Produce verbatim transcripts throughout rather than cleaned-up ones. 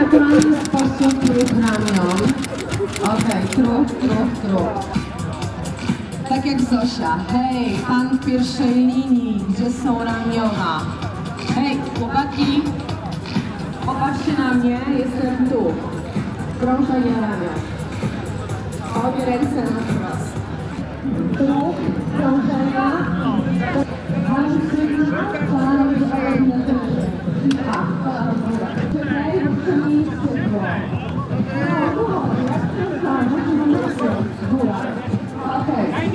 naturalny sposób ruch ramion. Okej, trup, trup, trup. Tak jak Zosia. Hej, pan w pierwszej linii, gdzie są ramiona? Hej, chłopaki, popatrzcie na mnie, jestem tu. Krążenie ramion. Obie ręce na wprost. Tu, krążenia. Walczyna, kolana do kolana na tyłu. A, kolana w górę. Czekaj, bo to miejsce było. No, było, jak kręcamy, to mamy w górę. Okej.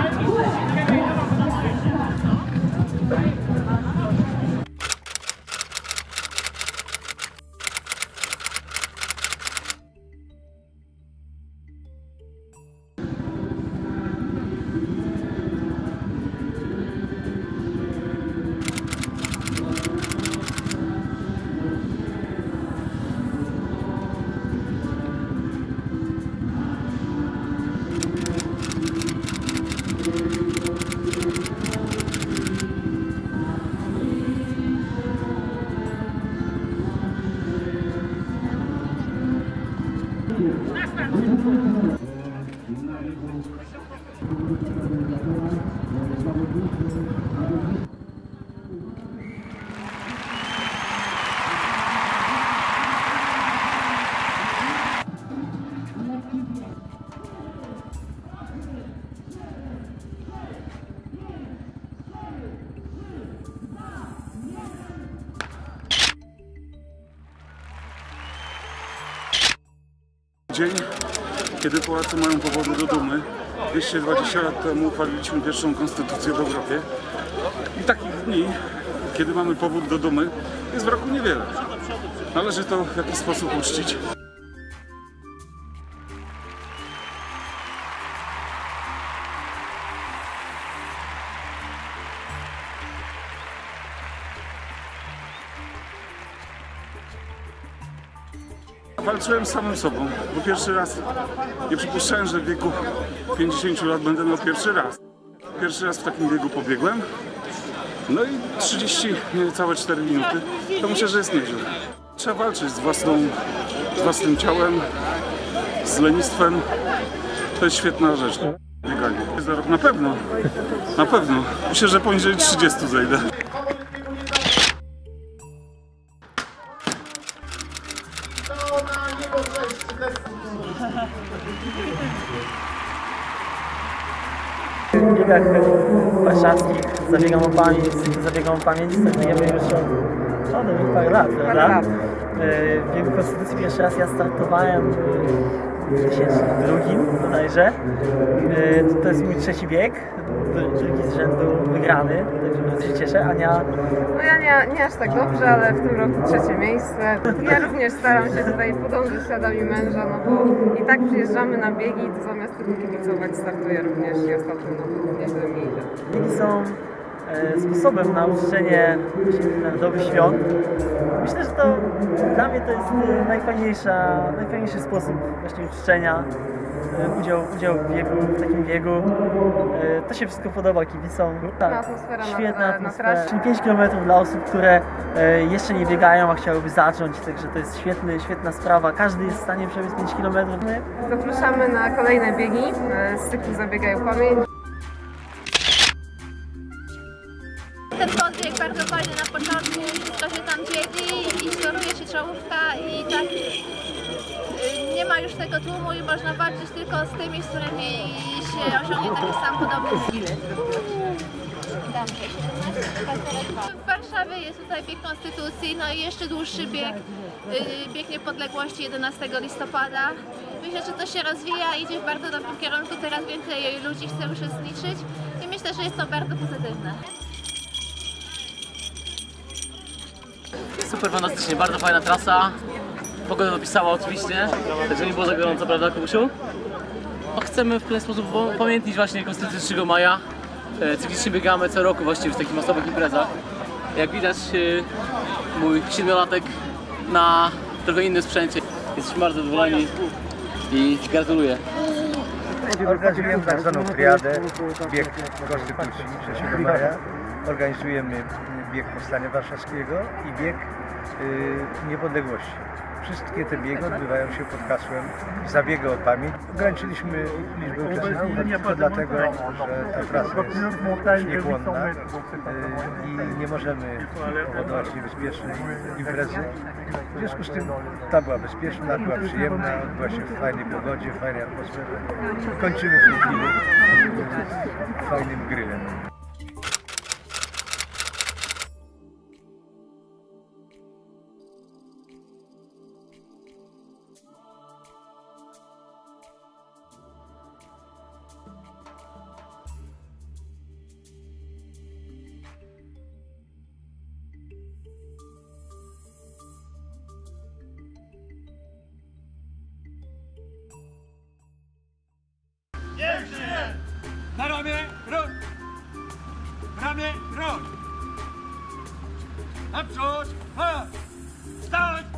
Dzień, kiedy Polacy mają powody do dumy. dwieście dwadzieścia lat temu uchwaliliśmy pierwszą konstytucję w Europie. I takich dni, kiedy mamy powód do dumy, jest w roku niewiele. Należy to w jakiś sposób uczcić. Walczyłem z samym sobą, bo pierwszy raz nie przypuszczałem, że w wieku pięćdziesięciu lat będę miał pierwszy raz. Pierwszy raz w takim biegu pobiegłem, no i trzydzieści, niecałe cztery minuty, to myślę, że jest nieźle. Trzeba walczyć z, własną, z własnym ciałem, z lenistwem, to jest świetna rzecz. Bieganie. Za rok na pewno, na pewno. Myślę, że poniżej trzydziestu zejdę. W biegach warszawskich zabiegam o pamięć, zabiegam o pamięć, startujemy już od, od parę lat, prawda? W biegu Konstytucji pierwszy raz ja startowałem w dwa tysiące drugim bodajże. To jest mój trzeci bieg, drugi z rzędu wygrany, także bardzo się cieszę. Ania? No ja nie, nie aż tak dobrze, ale w tym roku trzecie miejsce. Ja również staram się tutaj podążyć śladami męża, no bo i tak przyjeżdżamy na biegi, to zamiast tylko kibicować startuję również i ostatnio no, nie byłem jej. Biegi są e, sposobem na uczczenie narodowych świąt. Myślę, że to dla mnie to jest e, najfajniejsza, najfajniejszy sposób właśnie uczczenia. Udział, udział w biegu, w takim biegu. To się wszystko podoba kibicom. Tak, atmosfera świetna na, atmosfera. na Czyli pięć kilometrów dla osób, które jeszcze nie biegają, a chciałyby zacząć. Także to jest świetny, świetna sprawa. Każdy jest w stanie przebiec pięć kilometrów. Zapraszamy na kolejne biegi z cyklu Zabiegaj o pamięć. Ten podbieg bardzo fajny na początku, wszystko się tam dzieli i skoruje się czołówka i tak nie ma już tego tłumu i można walczyć tylko z tymi, z którymi się osiągnie taki sam podobny skill. W Warszawie jest tutaj bieg Konstytucji, no i jeszcze dłuższy bieg, bieg Niepodległości jedenastego listopada. Myślę, że to się rozwija, idzie w bardzo dobrym kierunku, coraz więcej ludzi chce uczestniczyć i myślę, że jest to bardzo pozytywne. Super, fantastycznie, bardzo fajna trasa. Pogoda dopisała oczywiście, także nie było za gorąco, prawda, Kubusiu? No, chcemy w pewien sposób upamiętnić właśnie Konstytucję trzeciego maja. Cyklicznie biegamy co roku właśnie w takich masowych imprezach. Jak widać, mój siedmiolatek na trochę innym sprzęcie. Jesteśmy bardzo zadowoleni i gratuluję. Organizujemy tak zwaną triadę, bieg Konstytucji trzeciego maja. organizujemy bieg Powstania Warszawskiego i bieg y, Niepodległości. Wszystkie te biegi odbywają się pod hasłem Zabiegę o pamięć. Ograniczyliśmy liczbę uczestników tylko dlatego, że ta trasa jest śniegłonna i nie możemy powodować niebezpiecznej imprezy. W związku z tym ta była bezpieczna, była przyjemna, odbyła się w fajnej pogodzie, w fajnej atmosferze. Kończymy w tej chwili fajnym grillem. Na ramię, ruch! Ramię, ruch! Naprzód! Ha! Stać!